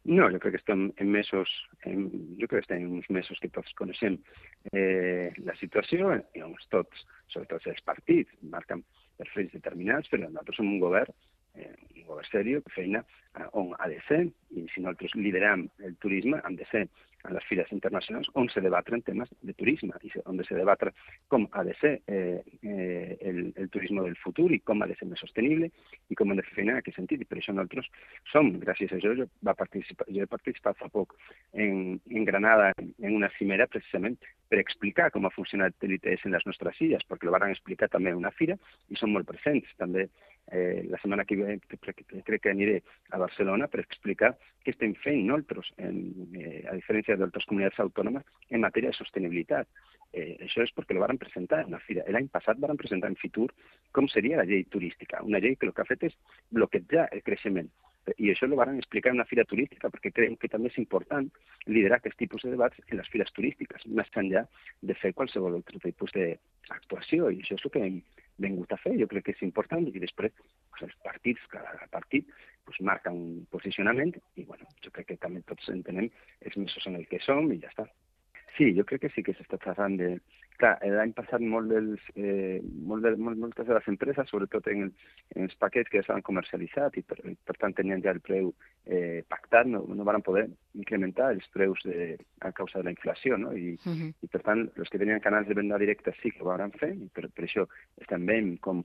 No, jo crec que estem en mesos, jo crec que estem en uns mesos que tots coneixem la situació i on tots, sobretot els partits, marquen perfils determinats, però nosaltres som un govern seriós, feina on ha de ser, i si nosaltres lideram el turisme, han de ser a les fires internacionals on se debatren temes de turisme, i on se debatre com ha de ser el turisme del futur i com ha de ser més sostenible i com hem de fer feina en aquest sentit. I per això nosaltres som, gràcies a això, jo he participat fa poc en Granada en una cimera precisament per explicar com ha funcionat l'ITS en les nostres illes, perquè ho van explicar també en una fira i són molt presents. També la setmana que ve crec que aniré a Barcelona per explicar què estem fent nosaltres, a diferència d'altres comunitats autònomes, en matèria de sostenibilitat. Això és perquè ho van presentar en una fira. L'any passat van presentar en Fitur com seria la llei turística, una llei que el que ha fet és bloquejar el creixement. I això ho van explicar en una fira turística, perquè creiem que també és important liderar aquest tipus de debats en les fires turístiques, més enllà de fer qualsevol altre tipus d'actuació. I això és el que hem vingut a fer. Jo crec que és important, i després els partits, cada partit, marca un posicionament, i jo crec que també tots entenem els mesos en el que som, i ja està. Sí, jo crec que sí que s'està parlant de... Clar, l'any passat moltes de les empreses, sobretot en els paquets que ja s'han comercialitzat i per tant tenien ja el preu pactat, no van poder incrementar els preus a causa de la inflació, no? I per tant, els que tenien canals de venda directa sí que ho van fer, i per això estem veient com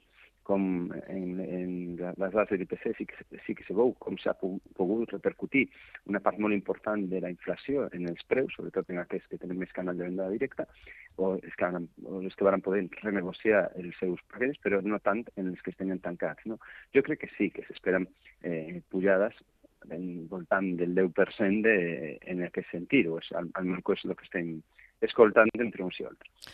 en les dades de l'IPC sí que se veu com s'ha pogut repercutir una part molt important de la inflació en els preus, sobretot en aquells que tenen més canal de venda directa, o els que van poder renegociar els seus paquets, però no tant en els que es tenien tancats. No? Jo crec que sí, que s'esperen pujades al voltant del 10% en aquest sentit, o almenys és el que estem escoltant entre uns i altres.